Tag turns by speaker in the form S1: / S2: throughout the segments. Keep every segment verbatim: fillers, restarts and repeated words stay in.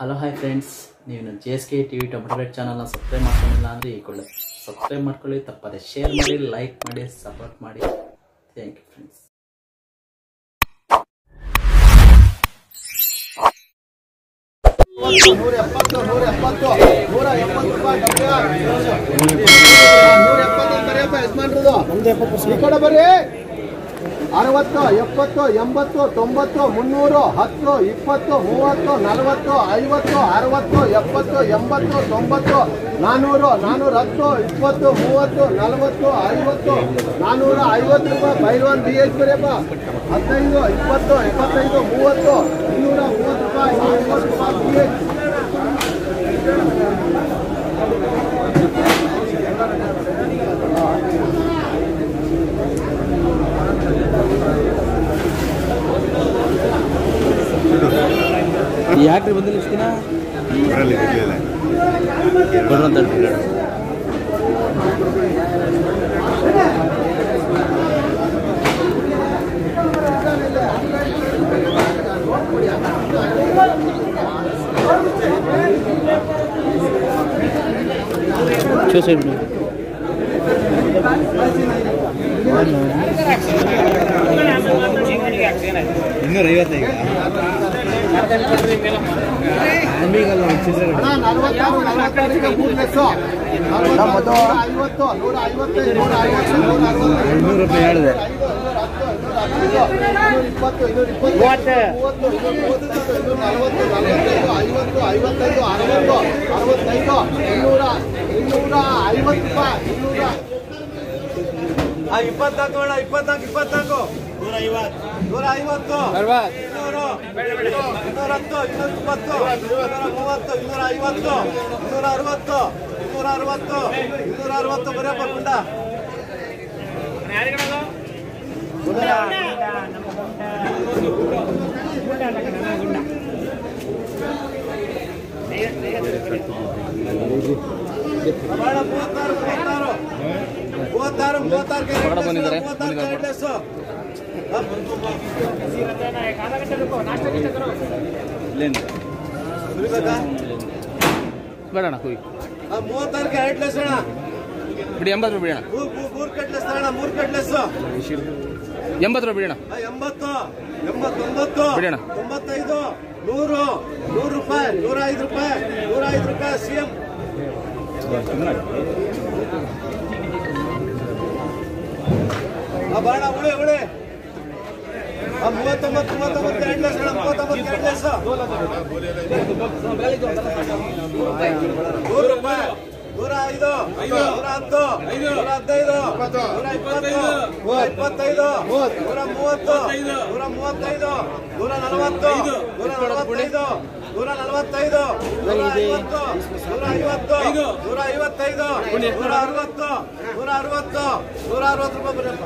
S1: Hello hi friends, ನೀವು J S K TV tomato rate ಚಾನಲ್ನ subscribe ಮಾಡ್ಕೊಂಡಿಲ್ಲ ಅಂದರೆ ಈ ಕೂಡಲೇ ಸಬ್ಸ್ಕ್ರೈಬ್ ಮಾಡ್ಕೊಳ್ಳಿ. ತಪ್ಪದೆ ಶೇರ್ ಮಾಡಿ, ಲೈಕ್ ಮಾಡಿ, ಸಪೋರ್ಟ್ ಮಾಡಿ. Thank you friends.
S2: ನೂರ ಎಪ್ಪತ್ತು ನೂರ ಎಪ್ಪತ್ತು ನೂರ ಎಪ್ಪತ್ತು ರೂಪಾಯಿ ನೂರ ಎಪ್ಪತ್ತು ಬರೆಯಪ್ಪ ಯಜಮಾನ್ರದು ಈ ಕಡೆ ಬರ್ರಿ. ಅರವತ್ತು ಎಪ್ಪತ್ತು ಎಂಬತ್ತು ತೊಂಬತ್ತು ಮುನ್ನೂರು ಹತ್ತು ಇಪ್ಪತ್ತು ಮೂವತ್ತು ನಲವತ್ತು ಐವತ್ತು ಅರವತ್ತು ಎಪ್ಪತ್ತು ಎಂಬತ್ತು ತೊಂಬತ್ತು ನಾನ್ನೂರು ನಾನ್ನೂರ ಹತ್ತು ಇಪ್ಪತ್ತು ಮೂವತ್ತು ನಲವತ್ತು ಐವತ್ತು ನಾನ್ನೂರ ಐವತ್ತು ರೂಪಾಯಿ ಬೈಲ್ವಾನ್ ಬಿ ಎಚ್ ಬರೆಯಪ್ಪ. ಹದಿನೈದು ಇಪ್ಪತ್ತು ಇಪ್ಪತ್ತೈದು ಮೂವತ್ತು ಇನ್ನೂರ ಮೂವತ್ತು ರೂಪಾಯಿ ಐವತ್ತು ರೂಪಾಯಿ ಬಿ ಎಚ್.
S1: ಯಾಕ್ರಿ ಬಂದಿಲ್ಲ ಇಷ್ಟು ದಿನ ಬರುವಂತ చూసే ಇನ್ನೂರ ಐವತ್ತು ಈಗ ನೂರು ರೂಪಾಯಿ ಹೇಳಿದೆ.
S2: ಇಪ್ಪತ್ತು ಇನ್ನೂರ ಇಪ್ಪತ್ತು ಮೂವತ್ತು ಇನ್ನೂರ ನಲವತ್ತು ನಲವತ್ತೈದು ಐವತ್ತು ಐವತ್ತೈದು ಅರವತ್ತು ಅರವತ್ತೈದು ಇನ್ನೂರ ಇನ್ನೂರ ಐವತ್ತು ರೂಪಾಯಿ ಇನ್ನೂರ ಇಪ್ಪತ್ನಾಲ್ಕು ಅಣ್ಣ ಇಪ್ಪತ್ನಾಲ್ಕು ಇಪ್ಪತ್ನಾಲ್ಕು ನೂರ ಐವತ್ತು ನೂರ ಐವತ್ತು ಇನ್ನೂರು ಇನ್ನೂರ ಹತ್ತು ಇನ್ನೂರ ಇಪ್ಪತ್ತು ಇನ್ನೂರ ಮೂವತ್ತು ಇನ್ನೂರ ಐವತ್ತು ಇನ್ನೂರ ಅರವತ್ತು ಇನ್ನೂರ ಅರವತ್ತು ಇನ್ನೂರ ಅರವತ್ತು ಬರೆಯಪ್ಪ ಗುಂಡ. ಮೂವತ್ತಾರು ಮೂವತ್ತಾರು ಮೂವತ್ತಾರು ಮೂವತ್ತಾರು ಬಂದಿದ್ದಾರೆ.
S1: ಬೇಡಣ್ಣ ಕುಯ್
S2: ಮೂವತ್ತಾರಕ್ಕೆ ಎರಡ್ಲೆಸ್ ಅಣ್ಣ
S1: ಬಿಡಿ. ಎಂಬತ್ತು ರೂಪಾಯಿ ಅಣ್ಣ.
S2: ಮೂರ್ ಕಟ್ಲೆಸ್ ಅಣ್ಣ ಮೂರ್ ಕಟ್ಲೆಸ್
S1: ಎಂಬತ್ತು ರೂಪಾಯಿ ಅಣ್ಣ.
S2: ಎಂಬತ್ತು ಎಂಬತ್ತೊಂಬತ್ತು
S1: ಬಿಡೋಣ.
S2: ತೊಂಬತ್ತೈದು ನೂರು ನೂರು ರೂಪಾಯಿ ನೂರ ಐದು ರೂಪಾಯಿ ನೂರ ಐದು ರೂಪಾಯಿ ಸಿ ಎಂ ಬಾಣ ಉಳಿ ಉಳಿ ಮೂವತ್ತೊಂಬತ್ತು ಮೂವತ್ತೊಂಬತ್ತು ಎರಡು ಲಕ್ಷ ಮೂವತ್ತೊಂಬತ್ತು ಎರಡು ಲಕ್ಷ ನೂರು ರೂಪಾಯಿ ನೂರ ಐದು ನೂರ ಹತ್ತು ನೂರ ಹದಿನೈದು ನೂರ ಇಪ್ಪತ್ತು ನೂರ ಇಪ್ಪತ್ತೈದು ನೂರ ಮೂವತ್ತು ನೂರ ಮೂವತ್ತೈದು ನೂರ ನಲವತ್ತು ನೂರ ನಲವತ್ತೈದು ನೂರ ನಲವತ್ತೈದು ನೂರ ಐವತ್ತು ನೂರ ಐವತ್ತು ನೂರ ಐವತ್ತೈದು ನೂರ ಅರವತ್ತು ನೂರ ಅರವತ್ತು ನೂರ ಅರವತ್ತು ರೂಪಾಯಿ ಬರಪ್ಪ.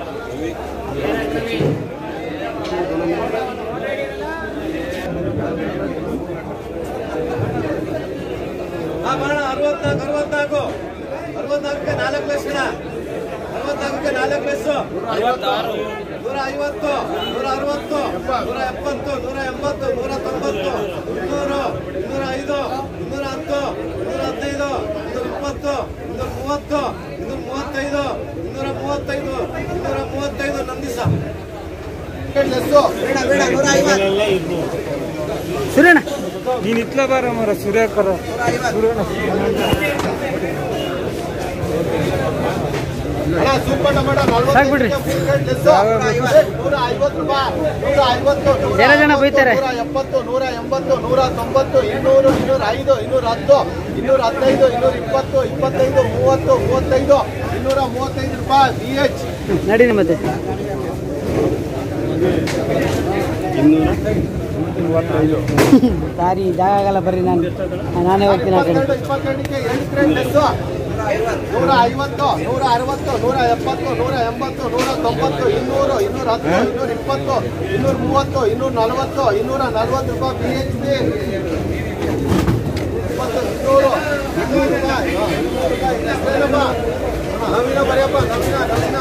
S2: ಹಾ ಬರೋಣ. ಅರವತ್ನಾಲ್ಕು ಅರವತ್ನಾಲ್ಕು ಅರವತ್ನಾಲ್ಕಕ್ಕೆ ನಾಲ್ಕು ಲಕ್ಷ ಅರವತ್ನಾಲ್ಕಕ್ಕೆ ನಾಲ್ಕು ಲಕ್ಷ ನೂರ ಐವತ್ತು ನೂರ ಅರವತ್ತು ನೂರ ಎಪ್ಪತ್ತು ನೂರ ಎಂಬತ್ತು ನೂರ ತೊಂಬತ್ತು ಇನ್ನೂರು ಇನ್ನೂರ ಐದು ಇನ್ನೂರ ಹತ್ತು ಇನ್ನೂರ ಹದಿನೈದು ಇನ್ನೂರ ಇಪ್ಪತ್ತು ಇನ್ನೂರ ಮೂವತ್ತು ಇನ್ನೂರ ಮೂವತ್ತೈದು ಇನ್ನೂರ ಮೂವತ್ತೈದು ಇನ್ನೂರ ಮೂವತ್ತೈದು ನಂದಿಸ
S1: ಸುರೇಣ
S3: ನೀನ್ ಇತ್ಲ ಬಾರ ಮರ ಸುರೇಕರ
S1: ಜನ ಜನ ಬೈತಾರೆ.
S2: ನೂರ ಎಪ್ಪತ್ತು ನೂರ ಎಂಬತ್ತು ನೂರ ತೊಂಬತ್ತು ಇನ್ನೂರು ಇನ್ನೂರ ಐದು ಇನ್ನೂರ ಹತ್ತು ಇನ್ನೂರ ಹದಿನೈದು ಇನ್ನೂರ ಇಪ್ಪತ್ತು ಇಪ್ಪತ್ತೈದು ಮೂವತ್ತು ಮೂವತ್ತೈದು ಇನ್ನೂರ ಮೂವತ್ತೈದು ರೂಪಾಯಿ ಬಿ ಎಚ್
S1: ನಡೀನಿ ಮತ್ತೆ. ಸಾರಿ ಜಾಗ ಆಗಲ್ಲ, ಬರ್ರಿ ನಾನು ನಾನೇ ಹೋಗ್ತೀನಿ ಆ ಕಡೆ.
S2: ಇಪ್ಪತ್ತೆರಡಕ್ಕೆ ಎಂಟು ನೂರ ಐವತ್ತು ನೂರ ಅರವತ್ತು ನೂರ ಎಪ್ಪತ್ತು ನೂರ ಎಂಬತ್ತು ನೂರ ತೊಂಬತ್ತು ಇನ್ನೂರು ಇನ್ನೂರ ಹತ್ತು ಇನ್ನೂರ ಇಪ್ಪತ್ತು ಇನ್ನೂರ ಮೂವತ್ತು ಇನ್ನೂರ ನಲವತ್ತು ಇನ್ನೂರ ನಲವತ್ತು ರೂಪಾಯಿ ಬಿ ಎಚ್ ಪಿ ಇಪ್ಪತ್ತು ಇನ್ನೂರು ಇನ್ನೂರು ರೂಪಾಯಿ ನವೀನ ಬರೆಯಪ್ಪ ನವೀನ ನವೀನ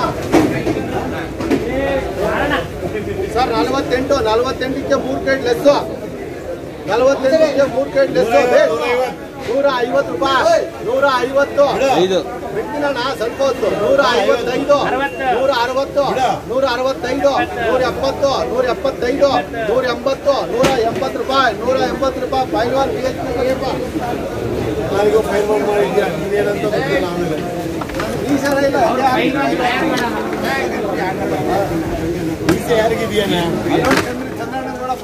S2: ಸರ್ ನಲವತ್ತೆಂಟು ನಲವತ್ತೆಂಟಕ್ಕೆ ಮೂರು ಪ್ಲೇಟ್ ಲೆಸ್ಸು ನಲವತ್ತೆಂಟಕ್ಕೆ ಮೂರು ಕೆಜಿ ಲೆಸ್ ನೂರ ಐವತ್ತು ರೂಪಾಯಿ ನೂರ ಐವತ್ತು ಬಿಡ್ತೀನಣ್ಣ ಸ್ವಲ್ಪ ಹೊತ್ತು ನೂರ ಐವತ್ತೈದು ನೂರ ಅರವತ್ತು ನೂರ ಅರವತ್ತೈದು ನೂರ ಎಪ್ಪತ್ತು ನೂರ ಎಪ್ಪತ್ತೈದು ನೂರ ಎಂಬತ್ತು ನೂರ ಎಂಬತ್ತು ರೂಪಾಯಿ ನೂರ ಎಂಬತ್ತು ರೂಪಾಯಿ ಪೈಲ್ವಾನ್ ಬಿ ಎಚ್ ಪಿ ನನಗೂ ಪೈಲ್ವಾನ್ ಮಾಡಿದ್ಯಾ ನೀನೇನಂತ ಗೊತ್ತಿಲ್ಲ ಆಮೇಲೆ ಈ ಸಲ ಇಲ್ಲ ಯಾರಿಗಿದೆಯಾ ನೋಡಪ್ಪ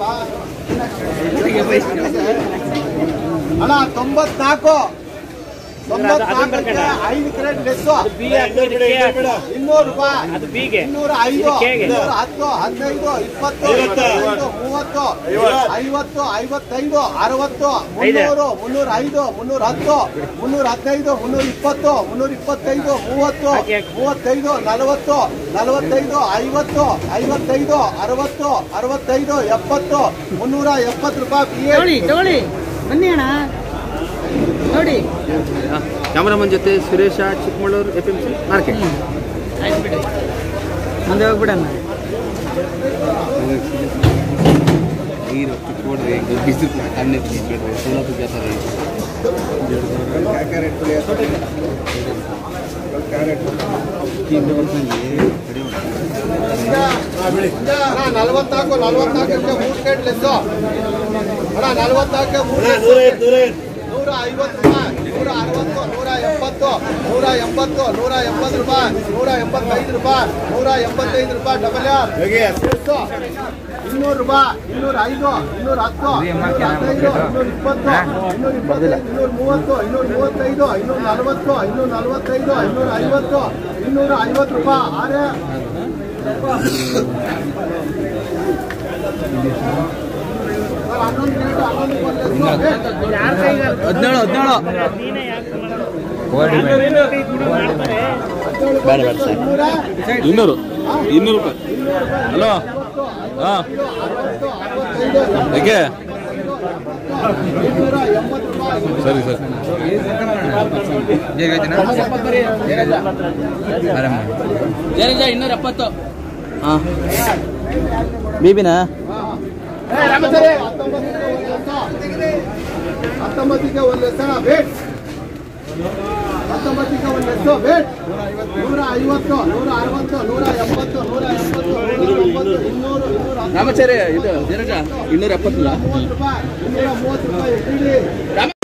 S2: ಅಣ್ಣ ತೊಂಬತ್ನಾಲ್ಕು ತೊಂಬತ್ನಾಲ್ಕಕ್ಕೆ ಐದು ಕ್ರೇಟ್ ಲೆಸ್ಸು ಇನ್ನೂರು ರೂಪಾಯಿ ಇನ್ನೂರ ಐದು ಇನ್ನೂರ ಹತ್ತು ಹದಿನೈದು ಇಪ್ಪತ್ತು ಇಪ್ಪತ್ತೈದು ಮೂವತ್ತು ಐವತ್ತು ಐವತ್ತೈದು ಅರವತ್ತು ಮುನ್ನೂರು ಮುನ್ನೂರ ಐದು ಮುನ್ನೂರ ಹತ್ತು ಮುನ್ನೂರ ಹದಿನೈದು ಮುನ್ನೂರ ಇಪ್ಪತ್ತು ಮುನ್ನೂರ ಇಪ್ಪತ್ತೈದು ಮೂವತ್ತು ಮೂವತ್ತೈದು ನಲವತ್ತು ನಲವತ್ತೈದು ಐವತ್ತು ಐವತ್ತೈದು ಅರವತ್ತು ಅರವತ್ತೈದು ಎಪ್ಪತ್ತು ಮುನ್ನೂರ ಎಪ್ಪತ್ತು ರೂಪಾಯಿ
S4: ತಗೊಳ್ಳಿ ಬನ್ನಿ ಅಣ್ಣ ನೋಡಿ
S3: ಕ್ಯಾಮರಾಮನ್ ಜೊತೆ Suresh Chikkamagaluru F M C market
S4: ಆಯ್ತು ಬಿಡಿ ಮುಂದೆ ಹೋಗ್ಬಿಡಣ್ಣ
S3: ನೀರು ಕೊಡ್ರಿ ಬಿಸಿಲು ಕಣ್ಣೆ ಬಿಡ್ರಿ ಸೋಲಾಪುರ ಜಾತ್ರೆ
S2: ನಲವತ್ನಾಲ್ಕು ನಲವತ್ನಾಲ್ಕಕ್ಕೆ ಮೂರು ಕೆಜಿ ಲೆಸ್ಸು ಅಣ್ಣ ನಲವತ್ನಾಲ್ಕು ಮೂರು ನೂರ ಐವತ್ತು ರೂಪಾಯಿ ನೂರ ಅರವತ್ತು ನೂರ ಎಪ್ಪತ್ತು ನೂರ ಎಂಬತ್ತು ನೂರ ಎಂಬತ್ತು ರೂಪಾಯಿ ನೂರ ಎಂಬತ್ತೈದು ರೂಪಾಯಿ ನೂರ ಎಂಬತ್ತೈದು ರೂಪಾಯಿ ಡಬಲ್ ಆರ್ ಇನ್ನೂರು ರೂಪಾಯಿ ಇನ್ನೂರ ಐದು ಇನ್ನೂರ ಹತ್ತು ಇನ್ನೂರ ಹದಿನೈದು ಇನ್ನೂರ ಇಪ್ಪತ್ತು ಇನ್ನೂರ ಇಪ್ಪತ್ತೈದು ಇನ್ನೂರ ಮೂವತ್ತು ಇನ್ನೂರ ಮೂವತ್ತೈದು ಇನ್ನೂರ ನಲವತ್ತು ಇನ್ನೂರ ನಲವತ್ತೈದು ಇನ್ನೂರ ಐವತ್ತು ಇನ್ನೂರ ಐವತ್ತು ರೂಪಾಯಿ ಆರೇ
S3: ಹದಿನೇಳು ಹದಿನೇಳು ಬೇಡ ಬೇಡ ಸರ್ ಇನ್ನೂರು ಇನ್ನೂರು ರೂಪಾಯಿ ಹಲೋ ಹಾಂ ಯಾಕೆ ಸರಿ ಸರ್
S1: ಇನ್ನೂರ ಎಪ್ಪತ್ತು ಹಾಂ ಬೀಬಿನಾ
S2: ಹತ್ತೊಂಬತ್ತಿಗೆ ಒಂದು ಲೆಸ್ಸಣ ಬೇಟ್ ಹತ್ತೊಂಬತ್ತಿಗೆ ಒಂದು ಲೆಸ್ಸು ಬೇಟ್ ನೂರ ಐವತ್ತು ನೂರ ಅರವತ್ತು ನೂರ ಎಂಬತ್ತು ನೂರ ಎಂಬತ್ತು ನೂರ ಒಂಬತ್ತು ಇನ್ನೂರು ಇನ್ನೂರ
S1: ರಾಮಚಾರಿ ಇದು ಇನ್ನೂರ ಎಪ್ಪತ್ತು
S2: ಮೂವತ್ತು ರೂಪಾಯಿ ಇನ್ನೂರ ಮೂವತ್ತು ರೂಪಾಯಿ